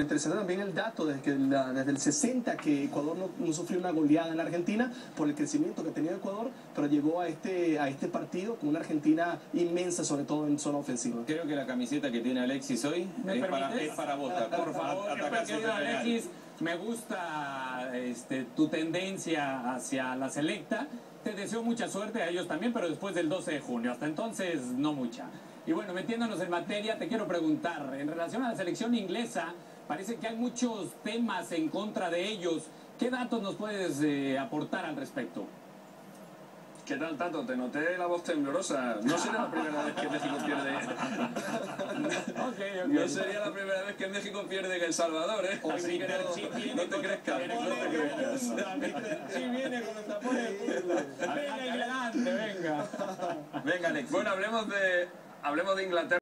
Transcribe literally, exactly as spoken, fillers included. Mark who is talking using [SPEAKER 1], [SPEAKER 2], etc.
[SPEAKER 1] interesante también el dato desde, que la, desde el sesenta que Ecuador no, no sufrió una goleada en la Argentina por el crecimiento que tenía Ecuador, pero llegó a este, a este partido con una Argentina inmensa, sobre todo en zona ofensiva.
[SPEAKER 2] Creo que la camiseta que tiene Alexis hoy es para, es para votar.
[SPEAKER 3] Por favor, querido Alexis, me gusta este, tu tendencia hacia la selecta. Te deseo mucha suerte, a ellos también, pero después del doce de junio. Hasta entonces, no mucha. Y bueno, metiéndonos en materia, te quiero preguntar, en relación a la selección inglesa, parece que hay muchos temas en contra de ellos. ¿Qué datos nos puedes eh, aportar al respecto?
[SPEAKER 4] ¿Qué tal, Tato? Te noté la voz temblorosa. No será la primera vez que México pierde.
[SPEAKER 3] okay, okay.
[SPEAKER 4] No sería la primera vez que México pierde en El Salvador, ¿eh? Así que no, no te crezcas. No te crezcas.
[SPEAKER 3] Sí viene con los tapones de punta. Venga, adelante, venga.
[SPEAKER 4] Venga, Alex. Bueno, hablemos de, hablemos de Inglaterra.